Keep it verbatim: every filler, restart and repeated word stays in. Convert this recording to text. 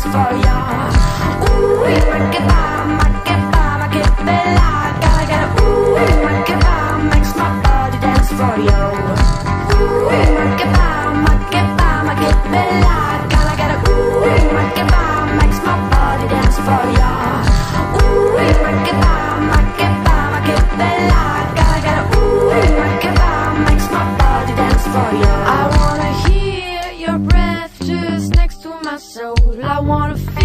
dance for ya. Ooh, make it bop, make it bop, make it bella. Gotta get a ooh, make it bop, makes my body dance for ya. Ooh, make it bop, make it bop, make it bella. Gotta get a ooh, make it bop, makes my body dance for ya. Ooh, make it bop, make it bop, make it bella. Gotta get a ooh, make it bop, makes my body dance for ya. I wanna hear your breath just next to my soul. I wanna feel